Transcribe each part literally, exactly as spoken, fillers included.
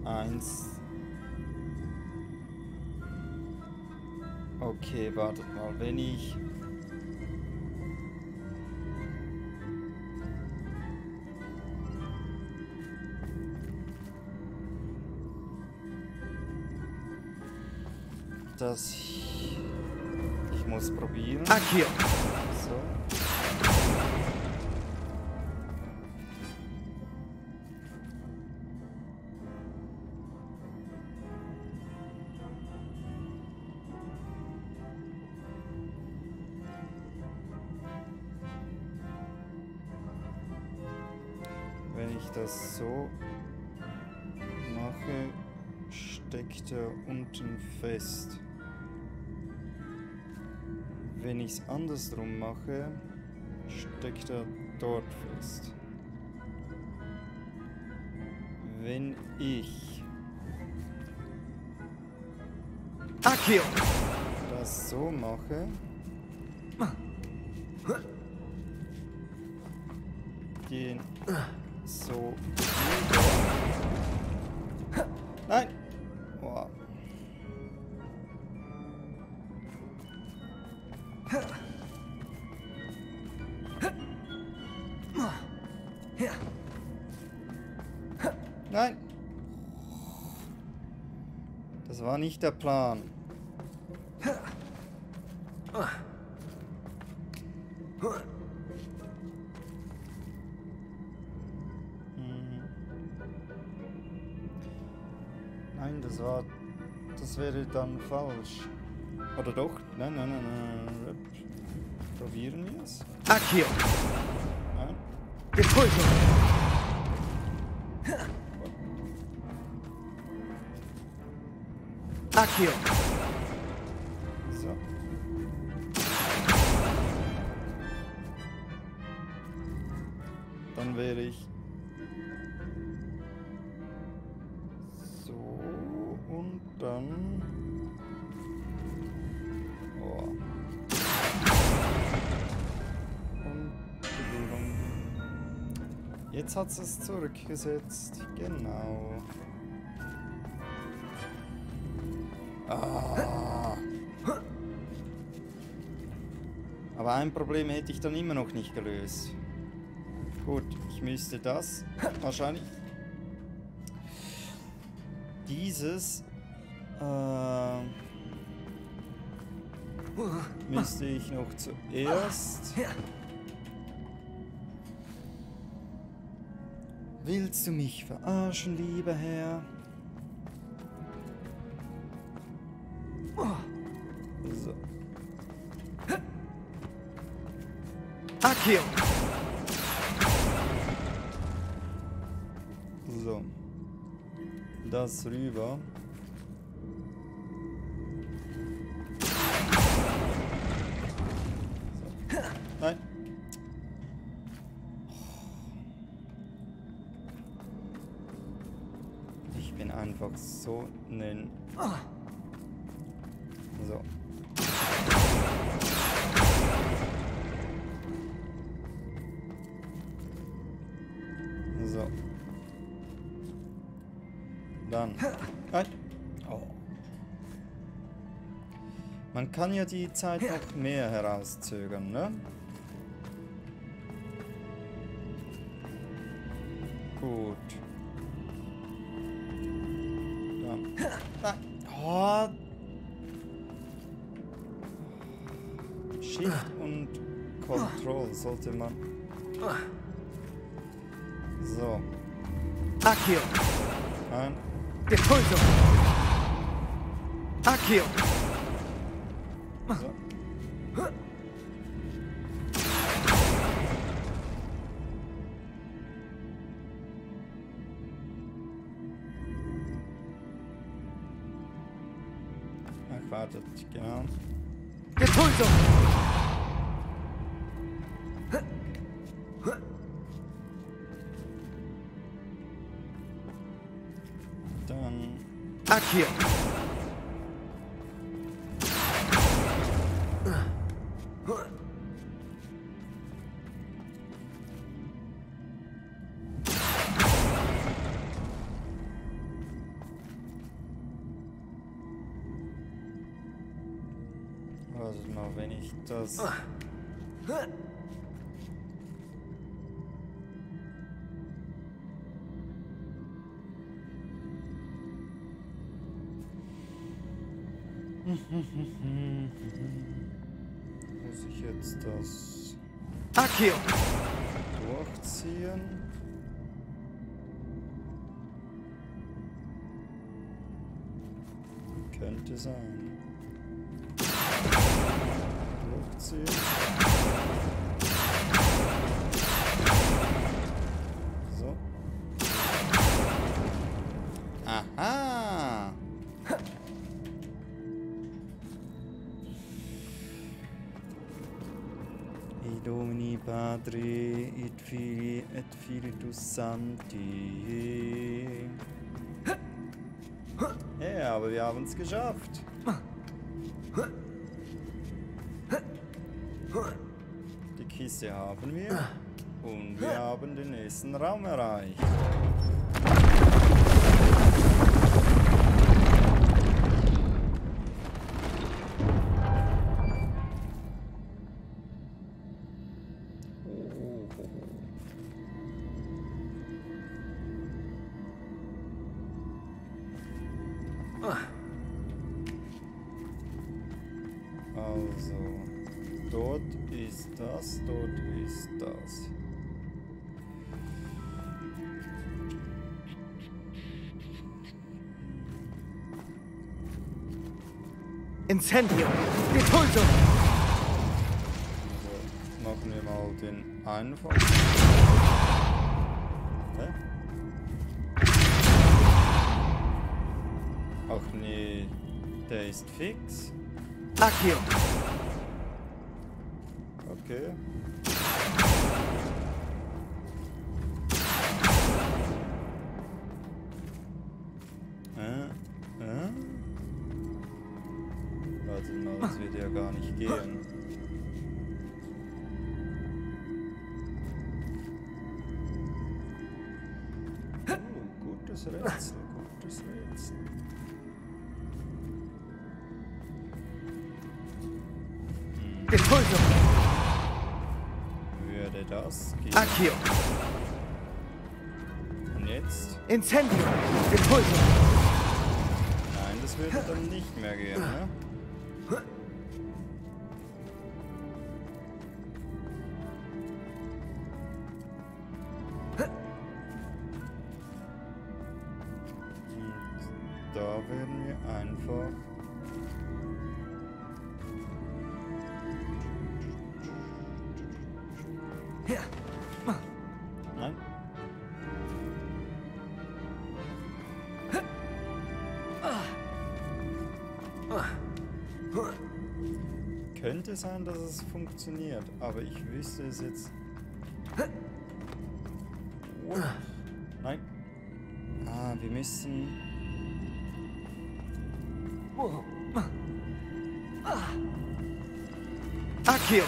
Eins. Okay, wartet mal, wenn ich... Das... Ich muss probieren. Akio. So. Wenn ich das so mache, steckt er unten fest. Wenn ich es andersrum mache, steckt er dort fest. Wenn ich Akio. das so mache, den so. Nein! Boah. Nein! Das war nicht der Plan. Nein, das war... Das wäre dann falsch. Oder doch? Nein, nein, nein, nein. Probieren wir es? Akio. Nein. Gepulso. Akio. So. Dann wäre ich... So und dann... Oh. Und Berührung. Jetzt hat es zurückgesetzt. Genau. Ah. Aber ein Problem hätte ich dann immer noch nicht gelöst. Gut, ich müsste das wahrscheinlich... Dieses... Äh, müsste ich noch zuerst... Willst du mich verarschen, lieber Herr? So. Akio. So. Das rüber. So. Nein. Ich bin einfach so nen. So. So. Dann. Nein. Oh. Man kann ja die Zeit noch mehr herauszögern, ne? Gut. Dann. Nein. Oh. Shift und Control sollte man. So. Akio. Nein. Gepulso. Akio. So. Ach, wartet, genau. Gepulso. Dann. Akio. Wartet mal, wenn ich das... Muss ich jetzt das Accio! durchziehen? Könnte sein. Durchziehen. So. Aha! I Domini Patri, et Filii, et Spiritus Sancti. Ja, aber wir haben es geschafft. Die Kiste haben wir. Und wir haben den nächsten Raum erreicht. Also, dort ist das, dort ist das. Incendio! Depulso! So, machen wir mal den einfach. Hä? Ach nee, der ist fix. Accio! Okay. Äh, äh? Warte mal, das wird ja gar nicht gehen. Oh, gutes Rätsel, gutes Rätsel. Depulso! Würde das gehen? Accio! Und jetzt? Incendio! Depulso! Nein, das würde dann nicht mehr gehen, ne? Und da werden wir einfach... Nein. Könnte sein, dass es funktioniert, aber ich wüsste es jetzt. Oh. Nein. Ah, wir müssen. Accio!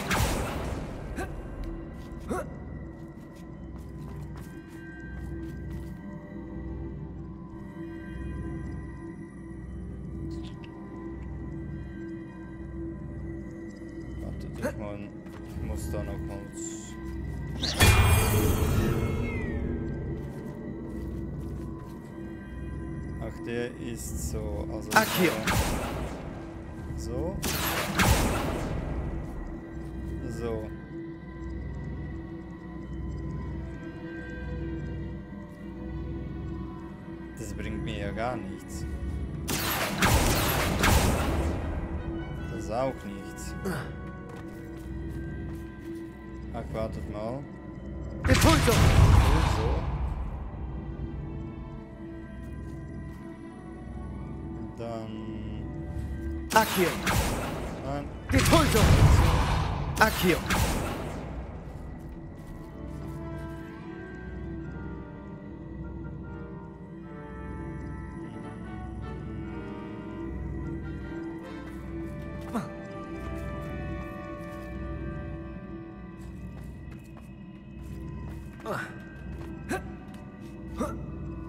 Wartet, ich, mal, ich muss da noch mal. Ach, der ist so. Also Accio! So. So. Das bringt mir ja gar nichts. Das auch nichts. Ach, wartet mal. Depulso! So. Dann... Accio! Nein. Depulso! Accio!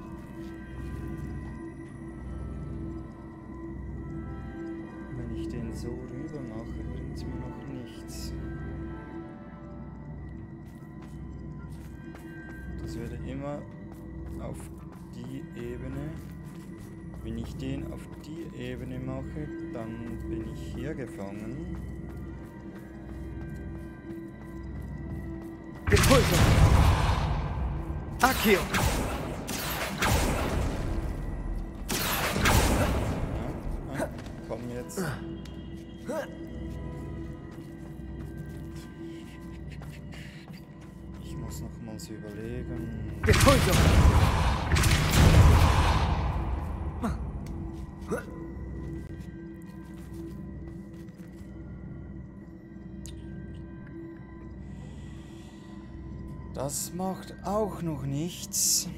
Wenn ich den so rüber mache, bringt mir noch nichts. Das würde immer auf die Ebene. Wenn ich den auf die Ebene mache, dann bin ich hier gefangen. Repulsor! Accio! Ja, ja, komm jetzt. Ich muss nochmals überlegen. Repulsor! Das macht auch noch nichts.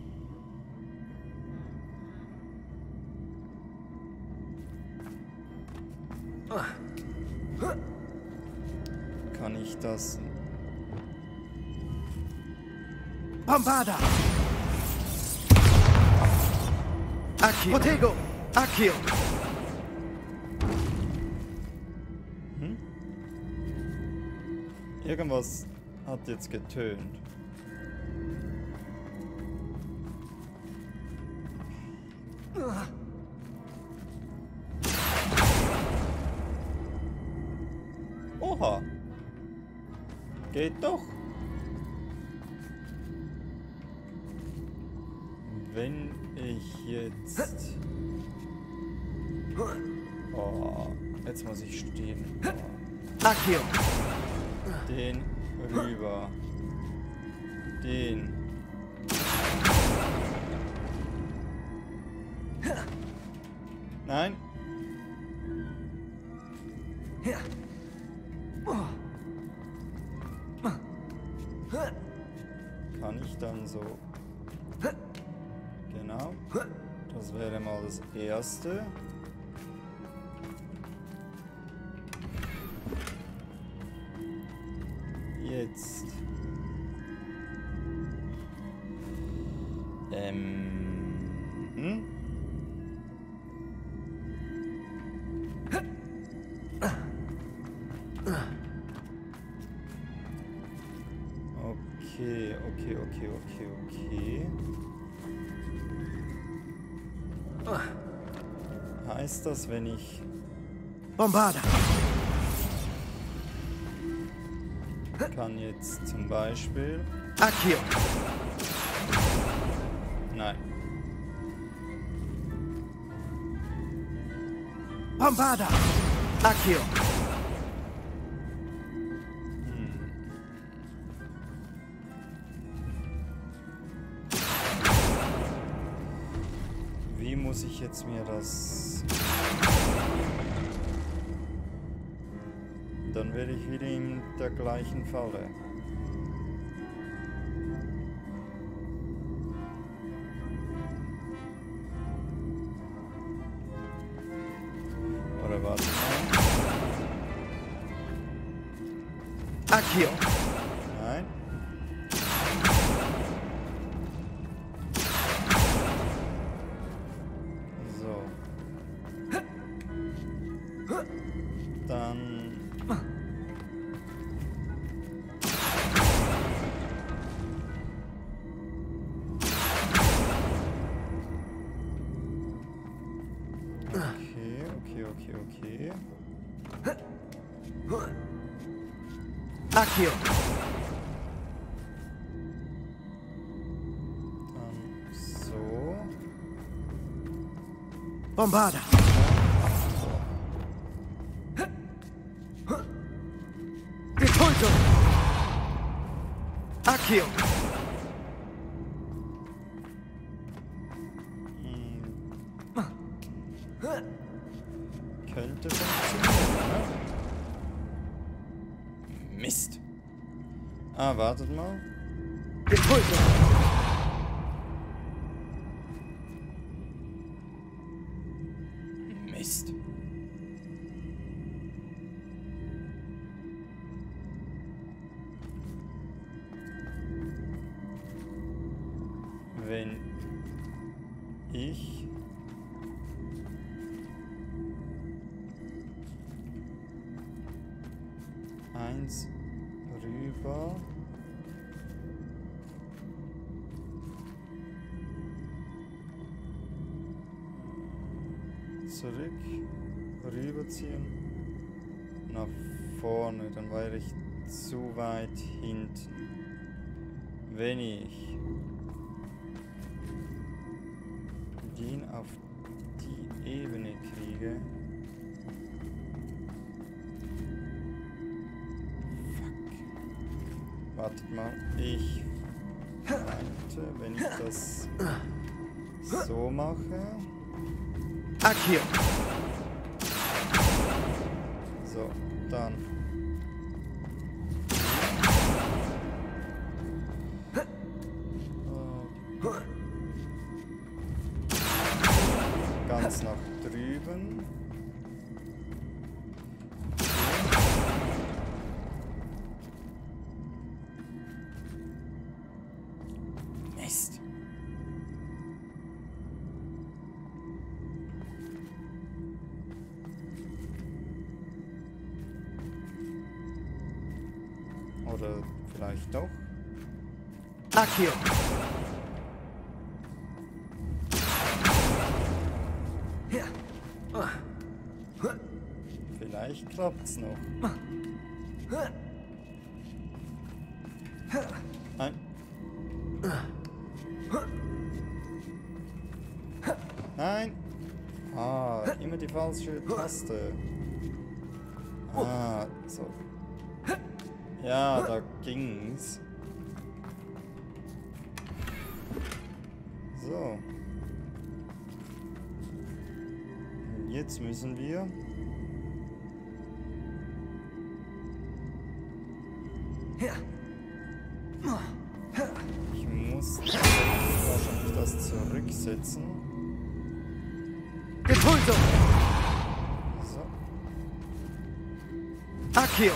Kann ich das? Bombarda! Accio! Protego! Accio! Hm? Irgendwas hat jetzt getönt. Oha. Geht doch. Wenn ich jetzt... Oh, jetzt muss ich stehen. Oh. Accio! Den rüber. Den. Nein. Kann ich dann so... Genau. Das wäre mal das Erste. Jetzt. Ähm. Hm? Okay, okay, okay, okay, okay. Heißt das, wenn ich... Bombarda! Kann jetzt zum Beispiel... Accio! Nein. Bombarda! Accio! Hm. Wie muss ich jetzt mir das... Dann werde ich wieder in der gleichen Falle. Oder warte mal. Accio! Nein. So. Dann... Okay, okay, okay, okay. Accio! Dann so. Bombarda! Repulsor! Accio! Hm. Könnte funktionieren, ne? Mist. Ah, wartet mal. Repulsor! Mist. Wenn ich eins rüber. Zurück, rüberziehen, nach vorne, dann wäre ich zu weit hinten. Wenn ich den auf die Ebene kriege, fuck, wartet mal, ich meinte, wenn ich das so mache, Accio. so, dann ganz nach drüben. Mist. Oder vielleicht doch. Accio. Vielleicht klappt's noch. Nein. Nein. Ah, immer die falsche Taste. Ah, so. Ja, da ging's. So. Jetzt müssen wir ich muss wahrscheinlich das zurücksetzen. Depulso. So. Accio.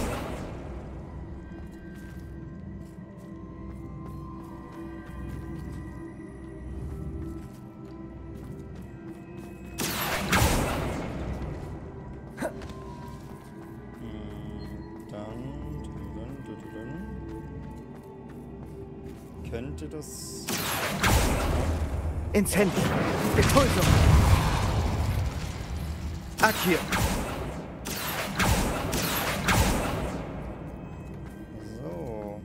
Könnte das... Incendio. Depulso. Accio. So.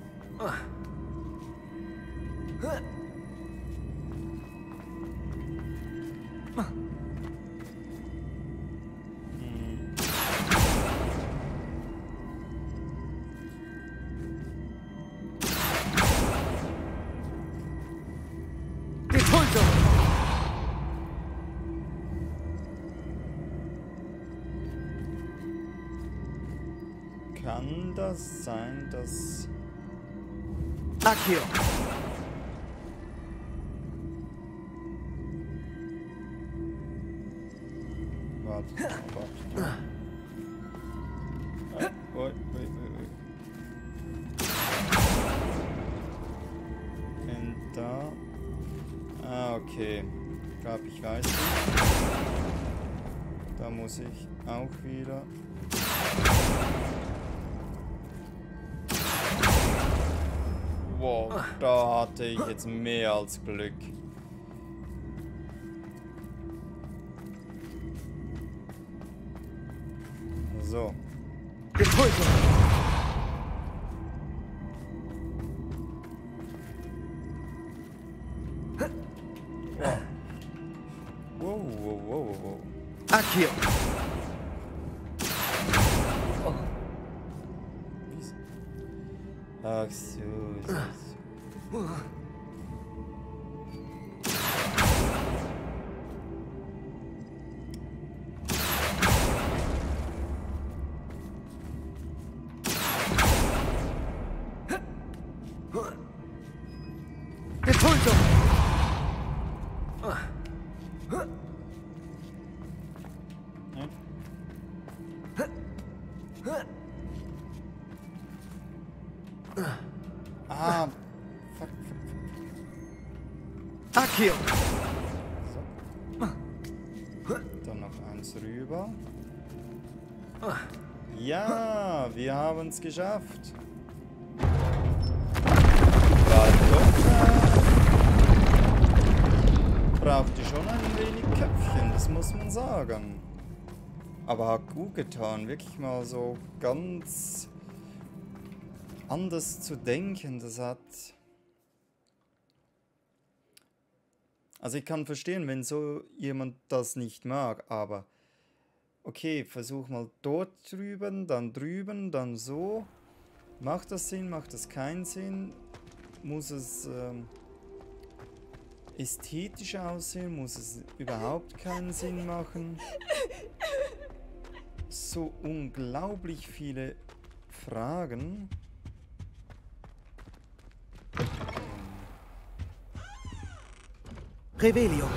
Kann das sein, dass... Accio. Warte, warte. Ah, ui, ui, ui, ui. Und da... Ah, okay. Ich glaube, ich weiß nicht. Da muss ich auch wieder... Wow, da hatte ich jetzt mehr als Glück. So. Depulso. Wow, wow, wow, wow. Accio. Ach so, so, so. Depulso. Ah, fuck, fuck, fuck. Accio. So. Dann noch eins rüber. Ja, wir haben es geschafft. War doch, äh, brauchte schon ein wenig Köpfchen, das muss man sagen. Aber hat gut getan, wirklich mal so ganz anders zu denken. Das hat... Also ich kann verstehen, wenn so jemand das nicht mag, aber... Okay, versuch mal dort drüben, dann drüben, dann so. Macht das Sinn, macht das keinen Sinn? Muss es ähm, ästhetisch aussehen? Muss es überhaupt keinen Sinn machen? So unglaublich viele Fragen. Revelio.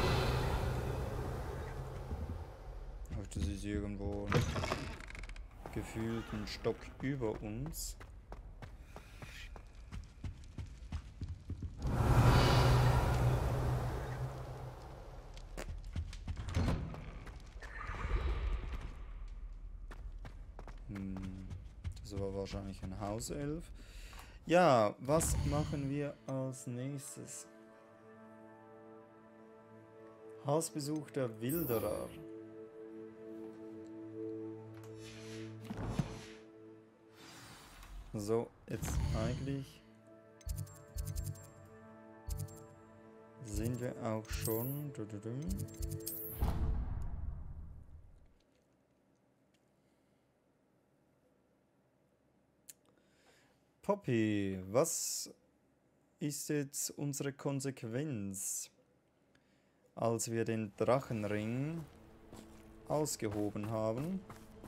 Das ist irgendwo gefühlt ein Stock über uns. Hm, das war wahrscheinlich ein Hauself. Ja, was machen wir als nächstes? Hausbesuch der Wilderer. So, jetzt eigentlich sind wir auch schon. Poppy, was ist jetzt unsere Konsequenz, als wir den Drachenring ausgehoben haben?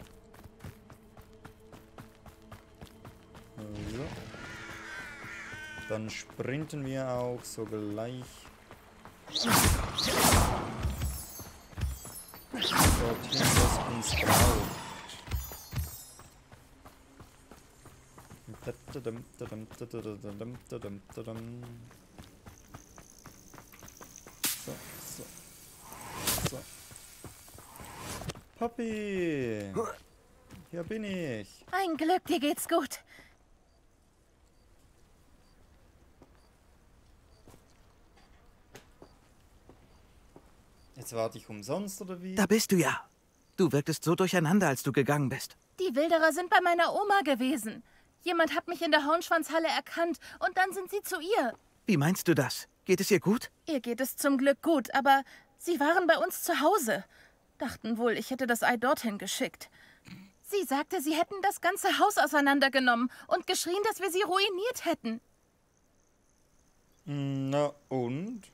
So. Dann sprinten wir auch sogleich dorthin, was uns braucht. So, so, so. Poppy! Hier bin ich. Ein Glück, dir geht's gut. Jetzt warte ich umsonst, oder wie? Da bist du ja. Du wirktest so durcheinander, als du gegangen bist. Die Wilderer sind bei meiner Oma gewesen. Jemand hat mich in der Hornschwanzhalle erkannt und dann sind sie zu ihr. Wie meinst du das? Geht es ihr gut? Ihr geht es zum Glück gut, aber sie waren bei uns zu Hause. Dachten wohl, ich hätte das Ei dorthin geschickt. Sie sagte, sie hätten das ganze Haus auseinandergenommen und geschrien, dass wir sie ruiniert hätten. Na und?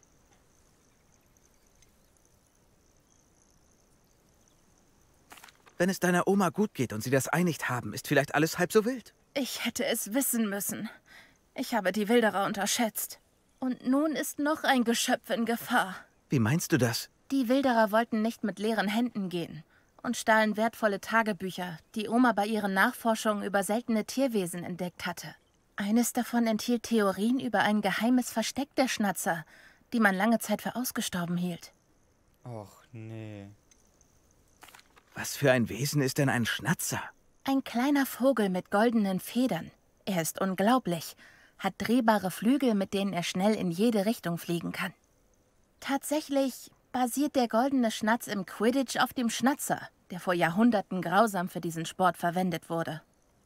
Wenn es deiner Oma gut geht und sie das Ei nicht haben, ist vielleicht alles halb so wild. Ich hätte es wissen müssen. Ich habe die Wilderer unterschätzt. Und nun ist noch ein Geschöpf in Gefahr. Wie meinst du das? Die Wilderer wollten nicht mit leeren Händen gehen und stahlen wertvolle Tagebücher, die Oma bei ihren Nachforschungen über seltene Tierwesen entdeckt hatte. Eines davon enthielt Theorien über ein geheimes Versteck der Schnatzer, die man lange Zeit für ausgestorben hielt. Och, nee. Was für ein Wesen ist denn ein Schnatzer? Ein kleiner Vogel mit goldenen Federn. Er ist unglaublich, hat drehbare Flügel, mit denen er schnell in jede Richtung fliegen kann. Tatsächlich basiert der goldene Schnatz im Quidditch auf dem Schnatzer, der vor Jahrhunderten grausam für diesen Sport verwendet wurde.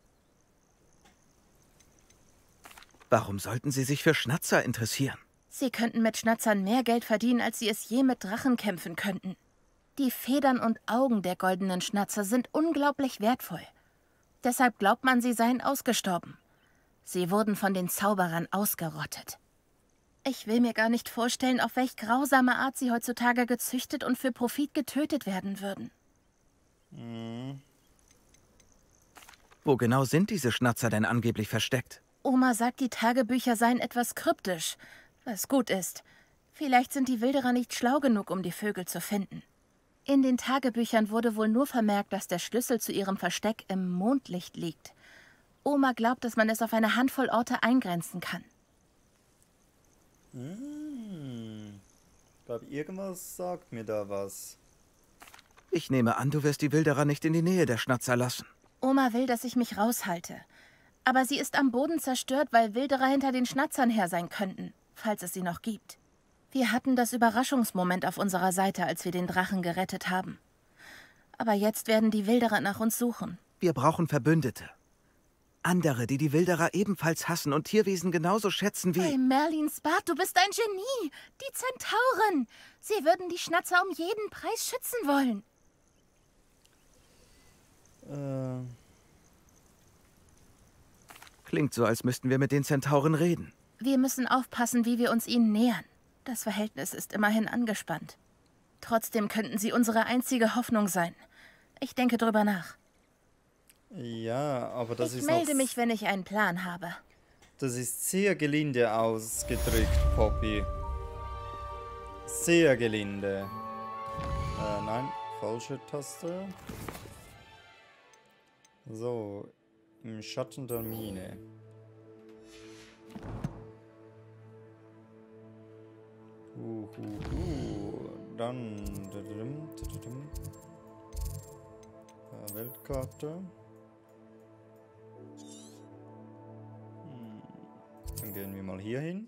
Warum sollten sie sich für Schnatzer interessieren? Sie könnten mit Schnatzern mehr Geld verdienen, als sie es je mit Drachen kämpfen könnten. Die Federn und Augen der goldenen Schnatzer sind unglaublich wertvoll. Deshalb glaubt man, sie seien ausgestorben. Sie wurden von den Zauberern ausgerottet. Ich will mir gar nicht vorstellen, auf welch grausame Art sie heutzutage gezüchtet und für Profit getötet werden würden. Hm. Wo genau sind diese Schnatzer denn angeblich versteckt? Oma sagt, die Tagebücher seien etwas kryptisch, was gut ist. Vielleicht sind die Wilderer nicht schlau genug, um die Vögel zu finden. In den Tagebüchern wurde wohl nur vermerkt, dass der Schlüssel zu ihrem Versteck im Mondlicht liegt. Oma glaubt, dass man es auf eine Handvoll Orte eingrenzen kann. Hm. Ich glaube, irgendwas sagt mir da was. Ich nehme an, du wirst die Wilderer nicht in die Nähe der Schnatzer lassen. Oma will, dass ich mich raushalte. Aber sie ist am Boden zerstört, weil Wilderer hinter den Schnatzern her sein könnten, falls es sie noch gibt. Wir hatten das Überraschungsmoment auf unserer Seite, als wir den Drachen gerettet haben. Aber jetzt werden die Wilderer nach uns suchen. Wir brauchen Verbündete. Andere, die die Wilderer ebenfalls hassen und Tierwesen genauso schätzen wie... Hey, Merlin Spat, du bist ein Genie! Die Zentauren! Sie würden die Schnatzer um jeden Preis schützen wollen. Äh... Klingt so, als müssten wir mit den Zentauren reden. Wir müssen aufpassen, wie wir uns ihnen nähern. Das Verhältnis ist immerhin angespannt. Trotzdem könnten sie unsere einzige Hoffnung sein. Ich denke drüber nach. Ja, aber das ich ist Ich melde noch, mich, wenn ich einen Plan habe. Das ist sehr gelinde ausgedrückt, Poppy. Sehr gelinde. Äh, nein, falsche Taste. So, im Schatten der Mine. Uh, uh, uh. Dann... Äh, Weltkarte. Dann gehen wir mal hier hin.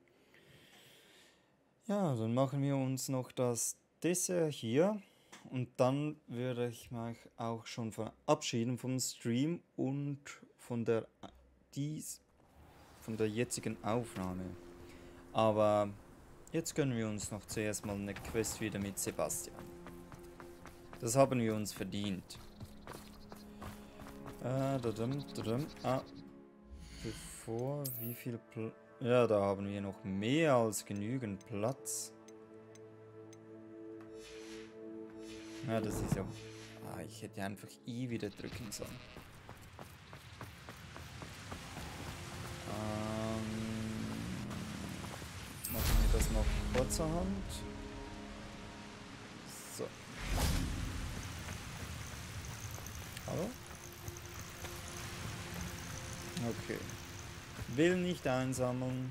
Ja, dann machen wir uns noch das Dessert hier. Und dann würde ich mich auch schon verabschieden vom Stream und von der, dies, von der jetzigen Aufnahme. Aber jetzt gönnen wir uns noch zuerst mal eine Quest wieder mit Sebastian. Das haben wir uns verdient. Äh, dadum, dadum. Ah, bevor, wie viel Pl Ja, da haben wir noch mehr als genügend Platz. Ja, das ist ja... Ah, ich hätte einfach I wieder drücken sollen. Ähm, machen wir das noch kurzerhand. So. Hallo? Okay. Will nicht einsammeln.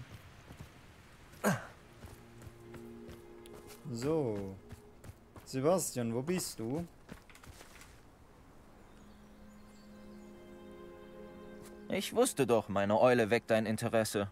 So. Sebastian, wo bist du? Ich wusste doch, meine Eule weckt dein Interesse.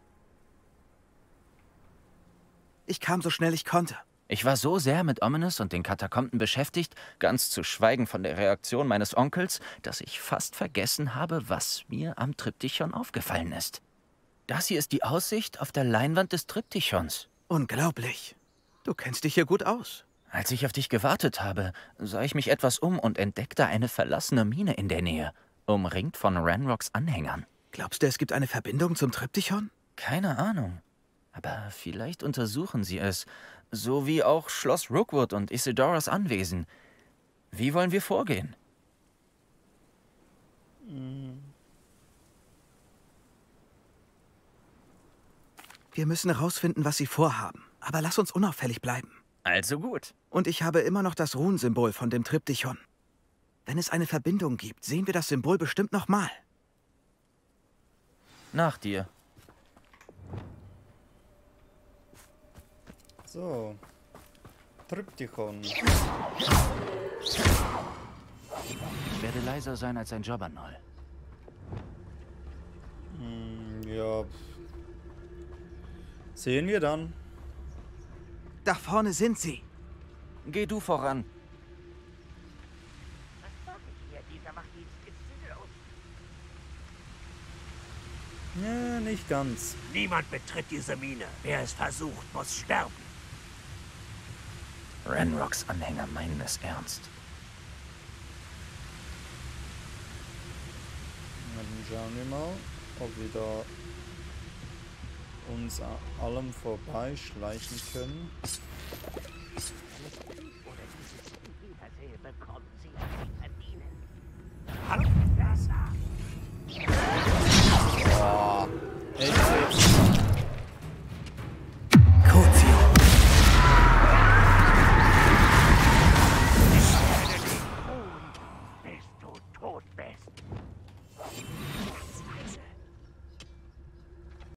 Ich kam so schnell ich konnte. Ich war so sehr mit Ominous und den Katakomben beschäftigt, ganz zu schweigen von der Reaktion meines Onkels, dass ich fast vergessen habe, was mir am Triptychon aufgefallen ist. Das hier ist die Aussicht auf der Leinwand des Triptychons. Unglaublich. Du kennst dich hier gut aus. Als ich auf dich gewartet habe, sah ich mich etwas um und entdeckte eine verlassene Mine in der Nähe, umringt von Ranrocks Anhängern. Glaubst du, es gibt eine Verbindung zum Triptychon? Keine Ahnung. Aber vielleicht untersuchen sie es, so wie auch Schloss Rookwood und Isidoras Anwesen. Wie wollen wir vorgehen? Wir müssen herausfinden, was sie vorhaben. Aber lass uns unauffällig bleiben. Also gut. Und ich habe immer noch das Runensymbol von dem Triptychon. Wenn es eine Verbindung gibt, sehen wir das Symbol bestimmt nochmal. Nach dir. So. Triptychon. Ich werde leiser sein als ein Jobbernoll. Hm, ja. Sehen wir dann. Da vorne sind sie. Geh du voran. Ja, nicht ganz. Niemand betritt diese Mine. Wer es versucht, muss sterben. Ranrocks Anhänger meinen es ernst. Dann schauen wir mal, ob wir da uns an allem vorbeischleichen können. Oder dieses bekommt.